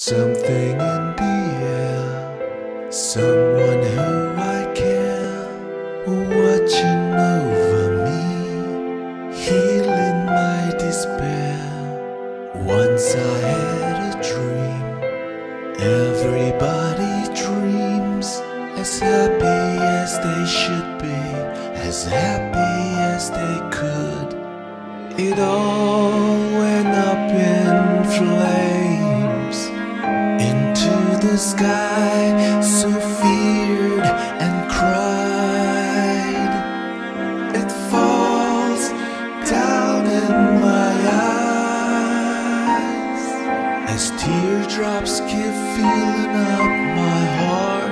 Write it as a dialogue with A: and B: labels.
A: Something in the air, someone who I care, watching over me, healing my despair. Once I had a dream, everybody dreams, as happy as they should be, as happy as they could. It all went up in flames, into the sky, so feared and cried. It falls down in my eyes, as teardrops keep filling up my heart.